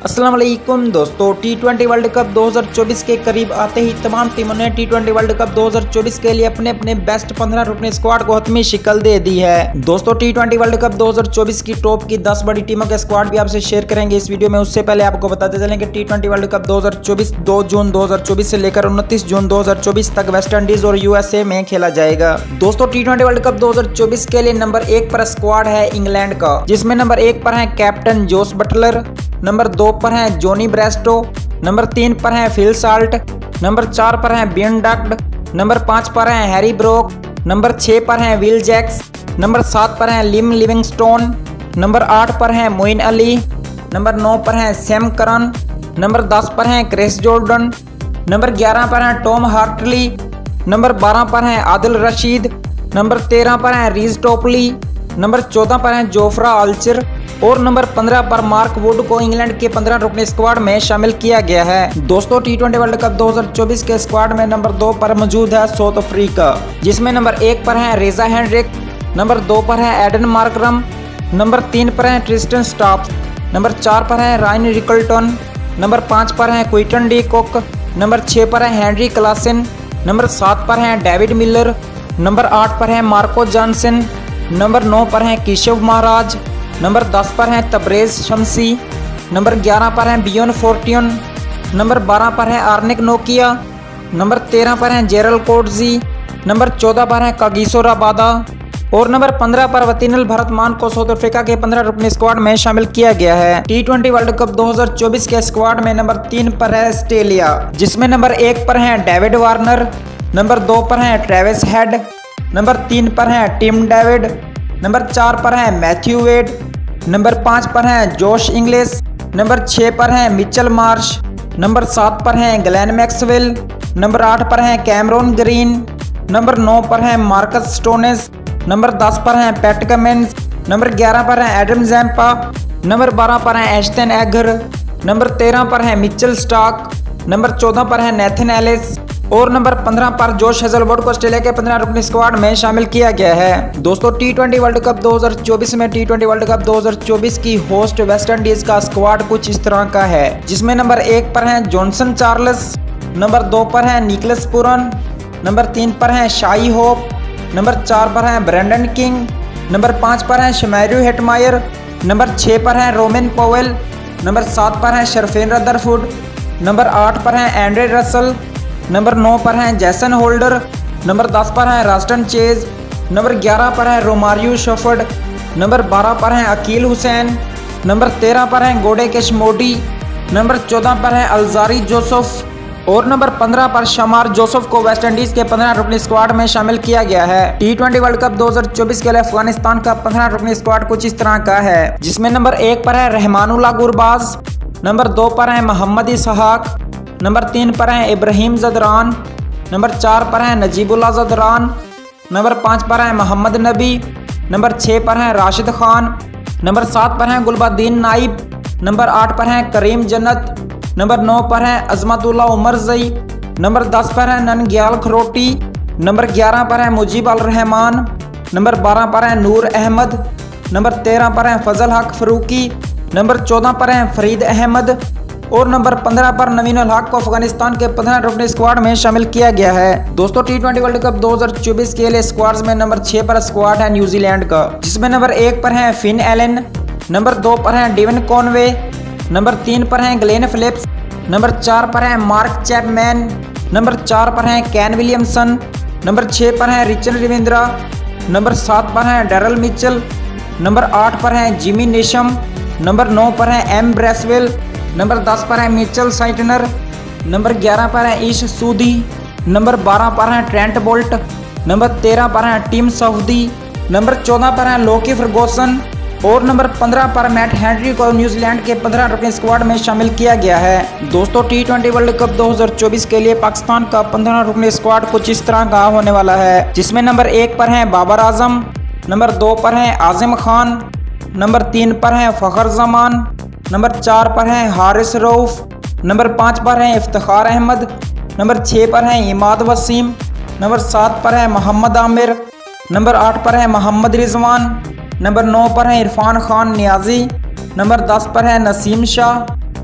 अस्सलाम वालेकुम दोस्तों, टी20 वर्ल्ड कप 2024 के करीब आते ही तमाम टीमों ने टी20 वर्ल्ड कप 2024 के लिए अपने अपने बेस्ट 15 रुकने स्क्वाड को हतमी शिकल दे दी है। दोस्तों टी20 वर्ल्ड कप 2024 की टॉप की 10 बड़ी टीमों के स्क्वाड भी आपसे शेयर करेंगे इस वीडियो में। उससे पहले आपको बताते चलें कि टी20 वर्ल्ड कप 2024 2 जून 2024 से लेकर 29 जून 2024 तक वेस्ट इंडीज और यूएसए में खेला जाएगा। दोस्तों टी20 वर्ल्ड कप 2024 के लिए नंबर 1 पर स्क्वाड है इंग्लैंड का, जिसमें नंबर 1 पर है कैप्टन जोस बटलर, नंबर 2 पर है जॉनी ब्रेस्टो, नंबर 3 पर है फिल साल्ट, नंबर 4 पर है बियन डक्ड, नंबर 5 पर है हैरी ब्रोक, नंबर 6 पर है विल जैक्स, नंबर 7 पर है लिम लिविंगस्टोन, नंबर 8 पर है मोइन अली, नंबर 9 पर है सैम करन, नंबर 10 पर है क्रिस जॉर्डन, नंबर 11 पर है टॉम हार्टली, नंबर 12 पर है आदिल रशीद, नंबर 13 पर है रीज टोपली, नंबर 14 पर है जोफ्रा आल्चर और नंबर 15 पर मार्क वुड को इंग्लैंड के 15 रुकने स्क्वाड में शामिल किया गया है। दोस्तों टी20 वर्ल्ड कप 2024 के स्क्वाड में नंबर 2 पर मौजूद है साउथ अफ्रीका, जिसमें नंबर 1 पर है रेजा हेनरिक, नंबर 2 पर है एडन मार्करम, नंबर 3 पर है ट्रिस्टन स्टाप्स, नंबर 4 पर है रायन रिकल्टन, नंबर 5 पर है क्विंटन डी कुक, नंबर 6 पर है हेनरी क्लासन, नंबर 7 पर है डेविड मिलर, नंबर 8 पर है मार्को जॉनसन, नंबर 9 पर है केशव महाराज, नंबर 10 पर है तबरेज शमसी, नंबर 11 पर है बियोन फोर्टियन, नंबर 12 पर है आर्निक नोकिया, नंबर 13 पर है जेरल कोटजी, नंबर 14 पर है कागिसो राबादा और नंबर 15 पर वतीनल भरतमान को साउथ अफ्रीका के 15 रुकने स्क्वाड में शामिल किया गया है। टी20 वर्ल्ड कप 2024 के स्क्वाड में नंबर 3 पर है ऑस्ट्रेलिया, जिसमें नंबर 1 पर है डेविड वार्नर, नंबर 2 पर है ट्रेविस हेड, नंबर 3 पर है टिम डेविड, नंबर 4 पर है मैथ्यू वेड, नंबर 5 पर है जोश इंग्लिश, नंबर 6 पर है मिचेल मार्श, नंबर 7 पर है ग्लेन मैक्सवेल, नंबर 8 पर है कैमरॉन ग्रीन, नंबर 9 पर है मार्कस स्टोनेस, नंबर 10 पर है पैट कमिंस, नंबर 11 पर है एडम जैम्पा, नंबर 12 पर है एश्टन एगर, नंबर 13 पर है मिचेल स्टार्क, नंबर 14 पर है नेथन एलिस और नंबर 15 पर जोश हेजलवुड को ऑस्ट्रेलिया के 15 रुकने स्क्वाड में शामिल किया गया है। दोस्तों टी20 वर्ल्ड कप 2024 में टी20 वर्ल्ड कप 2024 की होस्ट वेस्ट इंडीज का स्क्वाड कुछ इस तरह का है, जिसमें नंबर 1 पर है जॉनसन चार्ल्स, नंबर 2 पर है निकलस पुरन, नंबर 3 पर है शाई होप, नंबर 4 पर है ब्रेंडन किंग, नंबर 5 पर है शमैरू हेटमायर, नंबर 6 पर है रोमिन पोवेल, नंबर 7 पर है शर्फेन रदरफुड, नंबर 8 पर है एंड्रे रसल, नंबर 9 पर है जैसन होल्डर, नंबर 10 पर है रास्टन चेज, नंबर 11 पर है रोमारियो शफर्ड, नंबर 12 पर है अकील हुसैन, नंबर 13 पर है गोडे केशमोडी, नंबर 14 पर है अलजारी जोसेफ और नंबर 15 पर शमार जोसेफ को वेस्ट इंडीज के 15 रुकनी स्क्वाड में शामिल किया गया है। टी20 वर्ल्ड कप 2024 के लिए अफगानिस्तान का 15 रुकनी स्क्वाड कुछ इस तरह का है, जिसमें नंबर 1 पर है रहमानुल्लाह गुरबाज, नंबर 2 पर है मोहम्मद इसहाक, नंबर 3 पर है इब्राहिम जदरान, नंबर 4 पर है नजीबुल्लाह जदरान, नंबर 5 पर है मोहम्मद नबी, नंबर 6 पर है राशिद खान, नंबर 7 पर है गुलबादीन नाइब, नंबर 8 पर है करीम जन्नत, नंबर 9 पर है अजमतुल्लाह उमर जई, नंबर 10 पर है ननग्याल खरोटी, नंबर 11 पर है मुजीब अल रहमान, नंबर 12 पर है नूर अहमद, नंबर 13 पर है फजल हक फरूकी, नंबर 14 पर है फरीद अहमद और नंबर 15 पर नवीन उल हक को अफगानिस्तान के 15 रुकने स्क्वाड में शामिल किया गया है। दोस्तों टी20 वर्ल्ड कप 2024 के लिए स्क्वाड्स में नंबर 6 पर स्क्वाड है न्यूजीलैंड का, जिसमें नंबर 1 पर है फिन एलन, नंबर 2 पर है डेवन कॉनवे, नंबर 3 पर है ग्लेन फिलिप्स, नंबर 4 पर है मार्क चैपमैन, नंबर 4 पर है कैन विलियमसन, नंबर 6 पर है रिचर्ड रविंद्रा, नंबर 7 पर है डैरल मिचेल, नंबर 8 पर है जिमी नेशम, नंबर 9 पर है एम ब्रेसवेल, नंबर 10 पर है मिचेल साइटनर, नंबर 11 पर है ईश सूदी, नंबर 12 पर है ट्रेंट बोल्ट, नंबर 13 पर है टीम सऊदी, नंबर 14 पर है लोकी फर्गूसन और नंबर 15 पर मैट हेनरी को न्यूजीलैंड के 15 रुकने स्क्वाड में शामिल किया गया है। दोस्तों टी20 वर्ल्ड कप 2024 के लिए पाकिस्तान का 15 रुकने स्क्वाड कुछ इस तरह का होने वाला है, जिसमें नंबर 1 पर है बाबर आजम, नंबर 2 पर है आजिम खान, नंबर 3 पर है फखर जमान, नंबर 4 पर है हारिस रऊफ, नंबर 5 पर है इफ्तिखार अहमद, नंबर 6 पर है इमाद वसीम, नंबर 7 पर है मोहम्मद आमिर, नंबर 8 पर है मोहम्मद रिजवान, नंबर 9 पर है इरफान खान नियाजी, नंबर 10 पर है नसीम शाह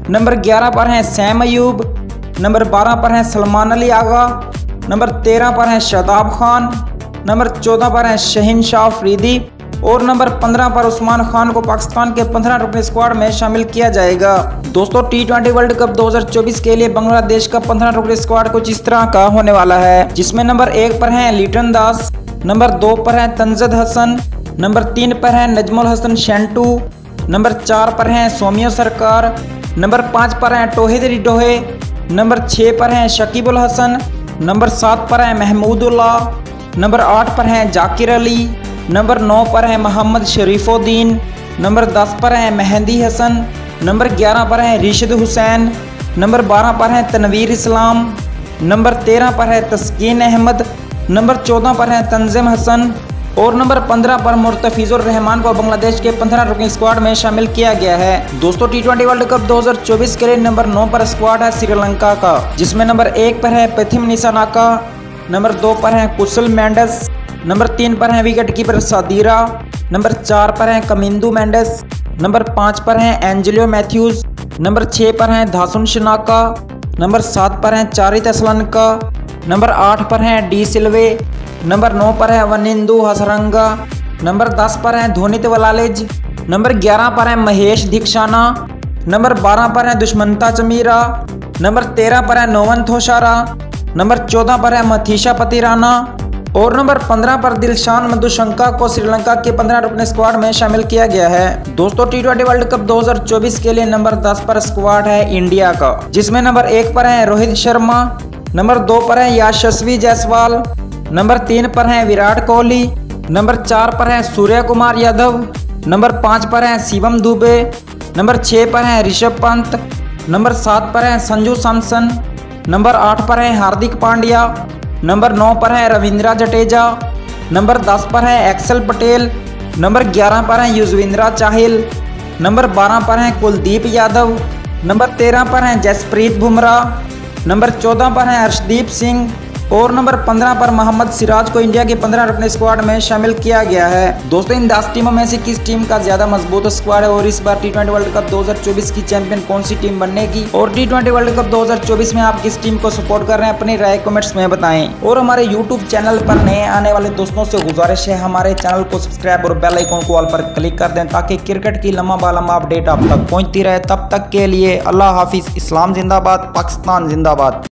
नंबर 11 पर हैं सैम अयूब, नंबर 12 पर हैं सलमान अली आगा, नंबर 13 पर हैं शादाब खान, नंबर 14 पर हैं शहीन शाह अफरीदी और नंबर 15 पर उस्मान खान को पाकिस्तान के 15 रुकनी स्क्वाड में शामिल किया जाएगा। दोस्तों T20 वर्ल्ड कप 2024 के लिए बांग्लादेश का 15 रुकनी स्क्वाड कुछ इस तरह का होने वाला है, जिसमें नंबर 1 पर हैं लिटन दास, नंबर 2 पर हैं तंजद हसन, नंबर 3 पर हैं नजमुल हसन शेंटू, नंबर 4 पर हैं सोमियो सरकार, नंबर 5 पर हैं तौहीद रिडोहे, नंबर 6 पर हैं शकीबुल हसन, नंबर 7 पर हैं महमूदुल्लाह, नंबर 8 पर हैं जाकिर अली, नंबर 9 पर हैं मोहम्मद शरीफुद्दीन, नंबर 10 पर हैं मेहंदी हसन, नंबर 11 पर हैं रिशद हुसैन, नंबर 12 पर हैं तनवीर इस्लाम, नंबर 13 पर है तस्कीन अहमद, नंबर 14 पर है तंजीम हसन और नंबर 15 पर मुर्तफिजुर रहमान को बांग्लादेश के 15 रुकनी स्क्वाड में शामिल किया गया है। दोस्तों T20 वर्ल्ड कप 2024 के लिए नंबर 9 पर स्क्वाड है श्रीलंका का, जिसमें नंबर 1 पर है प्रथिम निशानाका, नंबर 2 पर है कुशल मेंडस, नंबर 3 पर है विकेट कीपर सादीरा, नंबर 4 पर है कमिंदू मेंडस, नंबर 5 पर है एंजेलो मैथ्यूज, नंबर 6 पर है धासुन शनाका, नंबर 7 पर है चारित असलनका, नंबर 8 पर है डी सिल्वे, नंबर 9 पर है वनिंदु हसरंगा, नंबर 10 पर है धोनित वलालिज, नंबर 11 पर है महेश दीक्षाना, नंबर 12 पर है दुष्मंता चमीरा, नंबर 13 पर है नोवन थोशारा, नंबर 14 पर है मथीशा पतिराना और नंबर 15 पर दिलशान मधुशंका को श्रीलंका के 15 रुकने स्क्वाड में शामिल किया गया है। दोस्तों T20 वर्ल्ड कप 2024 के लिए नंबर 10 पर स्क्वाड है इंडिया का, जिसमें नंबर 1 पर है रोहित शर्मा, नंबर 2 पर है यशस्वी जायसवाल, नंबर 3 पर है विराट कोहली, नंबर 4 पर है सूर्य कुमार यादव, नंबर 5 पर है शिवम दुबे, नंबर 6 पर है ऋषभ पंत, नंबर 7 पर है संजू सैमसन, नंबर 8 पर है हार्दिक पांड्या, नंबर 9 पर है रविंद्र जडेजा, नंबर 10 पर है अक्षर पटेल, नंबर 11 पर है युजवेंद्र चाहल, नंबर 12 पर है कुलदीप यादव, नंबर 13 पर है जसप्रीत बुमराह, नंबर 14 पर है हर्षदीप सिंह और नंबर 15 पर मोहम्मद सिराज को इंडिया के 15 रुकने स्क्वाड में शामिल किया गया है। दोस्तों इन 10 टीमों में से किस टीम का ज्यादा मजबूत स्क्वाड है और इस बार T20 वर्ल्ड कप 2024 की चैंपियन कौन सी टीम बनेगी और T20 वर्ल्ड कप 2024 में आप किस टीम को सपोर्ट कर रहे हैं, अपनी राय कमेंट्स में बताएं। और हमारे यूट्यूब चैनल पर नए आने वाले दोस्तों से गुजारिश है हमारे चैनल को सब्सक्राइब और बेल आइकन को ऑल पर क्लिक कर दें ताकि क्रिकेट की लम्बा बालम्बा अपडेट आप तक पहुंचती रहे। तब तक के लिए अल्लाह हाफिज, इस्लाम जिंदाबाद, पाकिस्तान जिंदाबाद।